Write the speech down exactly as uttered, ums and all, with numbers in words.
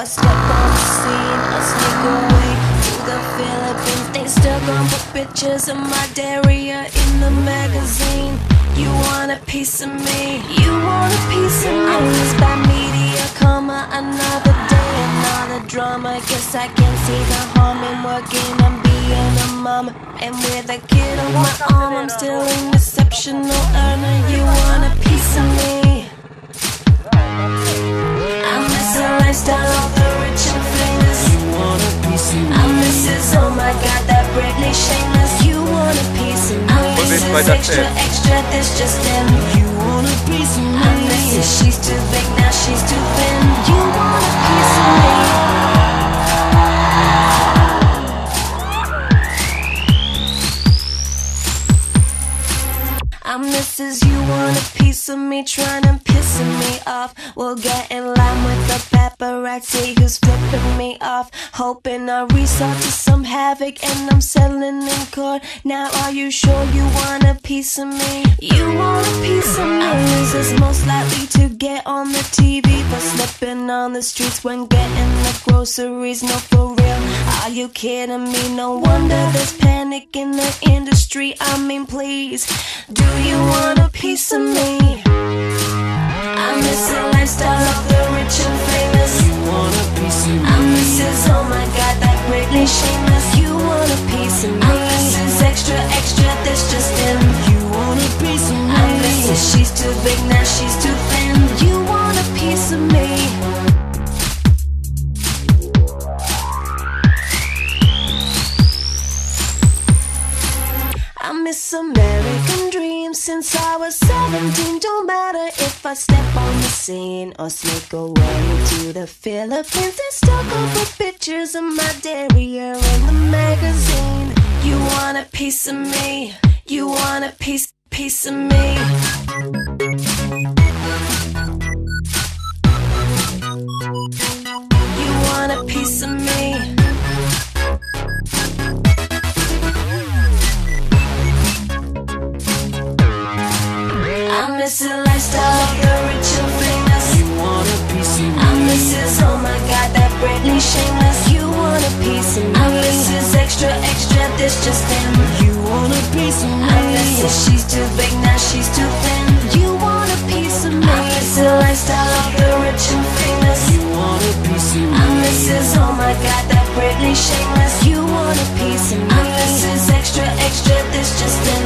step on the scene, I sneak away to the Philippines. They still gon' put pictures of my derriere in the magazine. You want a piece of me, you want a piece of me. I'm just by media, comma, another day, another drama. Guess I can see the harm in working and being a mom. And with a kid on my arm, I'm still an exceptional earner. You want a piece of me. I miss the lifestyle of the rich and famous. You want a piece of me. I miss this, oh my god, that Britney shameless. You want a piece of me. I miss this extra, extra, this just in. You want a piece of me. I miss it, she's too big, now she's too thin. You want a piece of me. I'm Missus You want a piece of me, trying to piss me off. We'll get in line with the paparazzi who's flipping me off, hoping I resort to some havoc and I'm settling in court. Now are you sure you want a piece of me? You want a piece of me. Who's most likely to get on the T V for slipping on the streets when getting the groceries? No, for real, are you kidding me? No wonder there's panic in the industry. I mean, please, do you want a piece of me? I miss the lifestyle of the rich and famous. You want a piece of me. I miss this, oh my god, that Britney shameless. You want a piece of me. I miss this extra, extra, this just in. You want a piece of me. I miss this, she's too big, now she's too thin. You want a piece of me. I miss American dreams since I was seventeen. Don't matter if I step on the scene or sneak away to the Philippines. They still go for pictures of my derriere in the magazine. You want a piece of me, you want a piece, piece of me. You want a piece of me. I miss the lifestyle of the rich and famous. You want a piece of me. I miss this, oh my god, that Britney shameless. You want a piece of me. I miss this extra, extra, this just in. You want a piece of me. I miss this, she's too big, now she's too thin. You want a piece of me. I miss the lifestyle of the rich and famous. You want a piece of me. I miss this, oh my god, that Britney shameless. You want a piece of me. I miss this extra, extra, this just in.